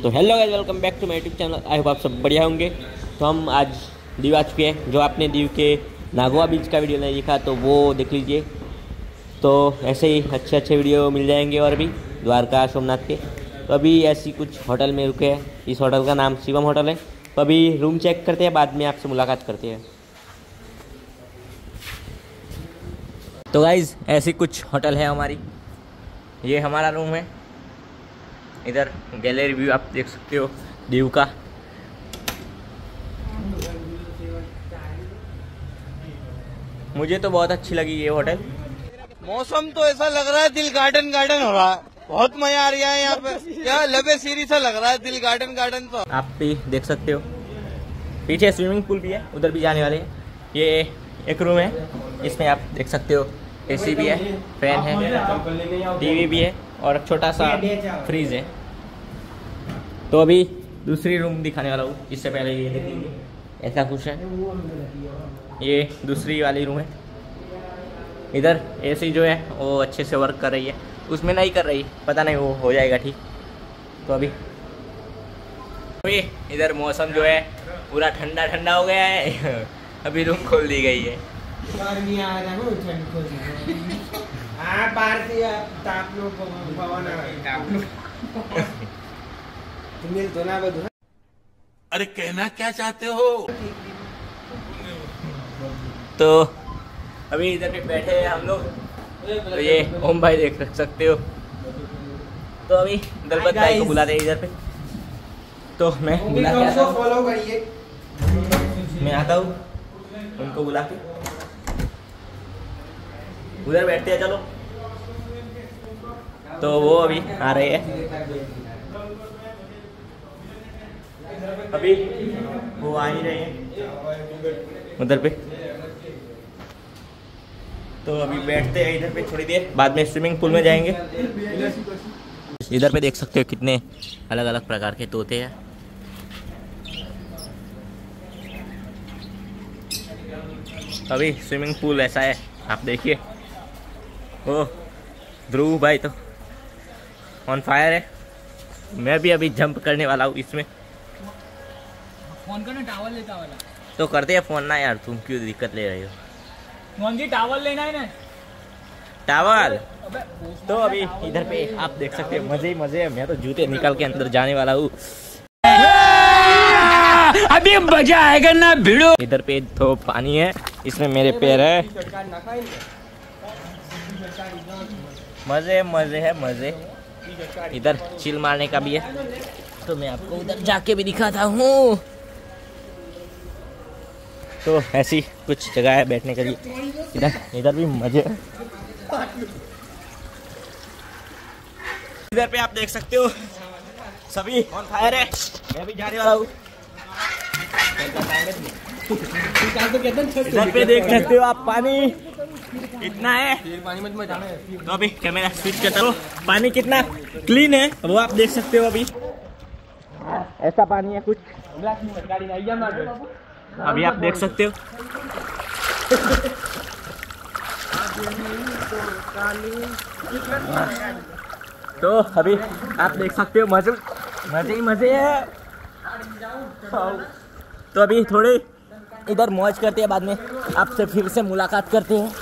तो hello guys, welcome back to my YouTube channel. I hope आप सब बढ़िया होंगे। तो हम आज दीव आ चुके हैं। जो आपने दीव के नागवा बीच का वीडियो नहीं देखा तो वो देख लीजिए। तो ऐसे ही अच्छे अच्छे वीडियो मिल जाएंगे और भी द्वारका सोमनाथ के। तो अभी ऐसी कुछ होटल में रुके हैं। इस होटल का नाम शिवम होटल है। तो अभी रूम चेक करते हैं, बाद में आपसे मुलाकात करते हैं। तो गाइज ऐसी कुछ होटल है हमारी। ये हमारा रूम है। इधर गैलरी व्यू आप देख सकते हो दीव का। मुझे तो बहुत अच्छी लगी ये होटल। मौसम तो ऐसा लग रहा है दिल गार्डन गार्डन हो रहा है। बहुत मजा आ रहा है यहाँ पे। क्या लबे सीरी सा लग रहा है दिल गार्डन गार्डन। तो आप भी देख सकते हो, पीछे स्विमिंग पूल भी है, उधर भी जाने वाले हैं। ये एक रूम है, इसमें आप देख सकते हो एसी भी है, फैन है, टीवी भी है और छोटा सा फ्रीज है। तो अभी दूसरी रूम दिखाने वाला हूँ, इससे पहले ये देखेंगे। ऐसा कुछ है, ये दूसरी वाली रूम है। इधर एसी जो है वो अच्छे से वर्क कर रही है, उसमें नहीं कर रही, पता नहीं वो हो जाएगा ठीक। तो अभी इधर मौसम जो है पूरा ठंडा ठंडा हो गया है। अभी रूम खोल दी गई है। अरे कहना क्या चाहते हो? तो अभी इधर पे बैठे हैं हम लोग। तो ये ओम भाई देख सकते हो। तो अभी दलपत भाई को बुलाते हैं इधर पे। तो मैं बुला के आता हूँ, फॉलो करिए। मैं आता हूँ उनको बुला के। उधर बैठते हैं, चलो। तो वो अभी आ रहे हैं, अभी वो आ ही रहे हैं उधर पे। तो अभी बैठते हैं इधर पे थोड़ी देर, बाद में स्विमिंग पूल में जाएंगे। इधर पे देख सकते हो कितने अलग अलग प्रकार के तोते हैं। अभी स्विमिंग पूल ऐसा है, आप देखिए। ओ ध्रुव भाई तो ऑन फायर है। मैं भी अभी जंप करने वाला हूँ इसमें। फोन का ना टावल लेता वाला तो करते हैं फोन ना यार, तुम क्यों दिक्कत ले रहे हो? फोन की टावल लेना है ना, टावल। तो अभी इधर पे आप देख सकते हो, मजे ही मजे है। मैं तो जूते निकाल के अंदर जाने वाला हूँ। अभी मजा आएगा ना भिड़ो। इधर पे तो पानी है, इसमें मेरे पैर है। मजे मजे है मजे। इधर चिल मारने का भी है, तो मैं आपको उधर जाके भी दिखाता हूँ। तो ऐसी कुछ जगह है बैठने के लिए। इधर भी मजे है। इधर पे आप देख सकते हो सभी ऑन फायर है। मैं भी जाने वाला हूँ। इधर पे देख सकते हो आप, पानी इतना है। तो अभी कैमरा स्विच करता हूँ। पानी कितना क्लीन है वो आप देख सकते हो। अभी ऐसा पानी है कुछ, अभी आप देख सकते हो। तो अभी आप देख सकते हो, मजे मजे ही मजे है। तो अभी थोड़े इधर मौज करते हैं, बाद में आपसे फिर से मुलाकात करते हैं।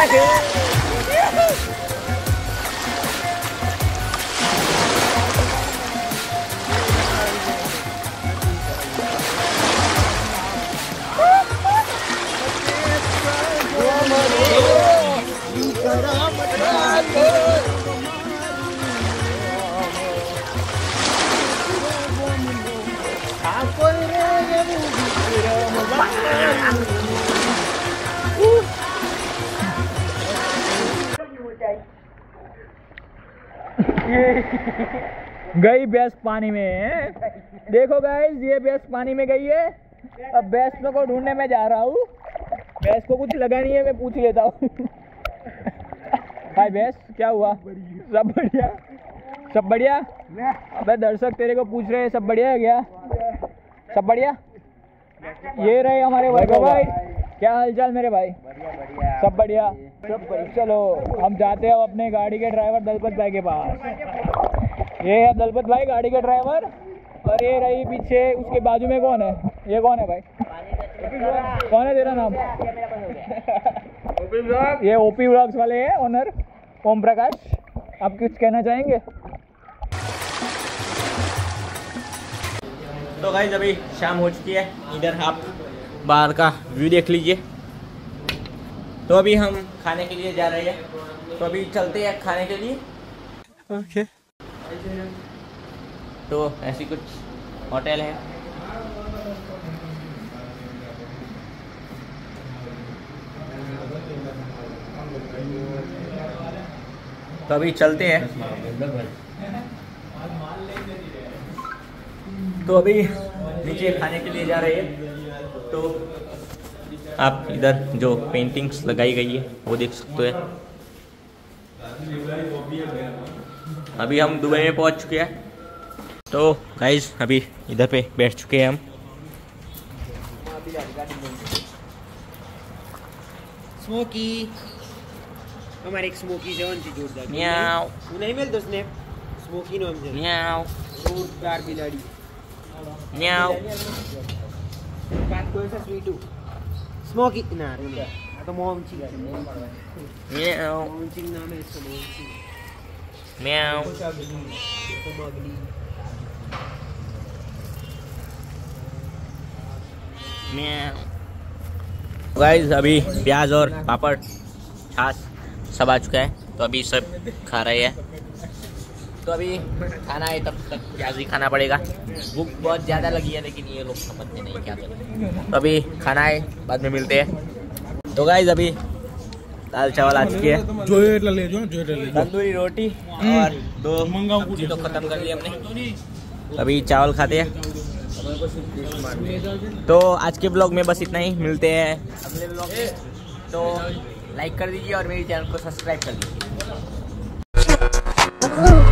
गई भैंस पानी में। देखो गाइस, ये भैंस पानी में गई है। अब भैंस को ढूंढने में जा रहा हूँ। भैंस को कुछ लगा नहीं है, मैं पूछ लेता हूँ। हाय भैंस, क्या हुआ? सब बढ़िया? सब बढ़िया? अबे दर्शक तेरे को पूछ रहे हैं सब बढ़िया है क्या? सब बढ़िया? ये रहे हमारे वैभव भाई। क्या हालचाल मेरे भाई? सब बढ़िया? सब बढ़िया। चलो हम जाते हैं अपने गाड़ी के ड्राइवर दलपत भाई के पास। ये है दलपत भाई गाड़ी के ड्राइवर, और ये रही पीछे, उसके बाजू में कौन है? ये कौन है भाई? कौन है तेरा नाम? ये ओपी व्लॉग्स वाले हैं ओनर ओम प्रकाश। आप कुछ कहना चाहेंगे? तो गाइस अभी शाम हो चुकी है, इधर आप बाहर का व्यू देख लीजिए। तो अभी हम खाने के लिए जा रहे हैं, तो अभी चलते हैं खाने के लिए। ओके। तो ऐसी कुछ होटल है। तो अभी चलते हैं। तो अभी नीचे खाने के लिए जा रहे हैं। तो आप इधर जो पेंटिंग्स लगाई गई है वो देख सकते हैं। अभी हम दुबई में पहुंच चुके हैं। तो गाइस अभी इधर पे बैठ चुके हैं हम। स्मोकी हमारे एक स्मोकी जवन की जोरदार म्याऊ नहीं मिल दोस्त स्मोकी नो हम म्याऊ जोरदार बिलाड़ी म्याऊ बात कोई सा स्वीटू स्मोकी ना रे तो मोमची म्याऊ मोमची नाम है इसका मोमची म्याऊ तो मगली म्याऊ। गाइस अभी प्याज और पापड़ छाछ सब आ चुका है, तो अभी सब खा रहे हैं। तो अभी खाना है, तब तक प्याज ही खाना पड़ेगा। भूख बहुत ज़्यादा लगी है, लेकिन ये लोग समझते नहीं क्या करें। तो अभी खाना है, बाद में मिलते हैं। तो गाइस अभी दाल चावल आ चुकी है, तंदूरी रोटी और 2 सब्जी तो खत्म कर ली हमने। अभी चावल खाते हैं। तो आज के ब्लॉग में बस इतना ही, मिलते हैं अगले ब्लॉग में। तो लाइक कर दीजिए और मेरे चैनल को सब्सक्राइब कर दीजिए।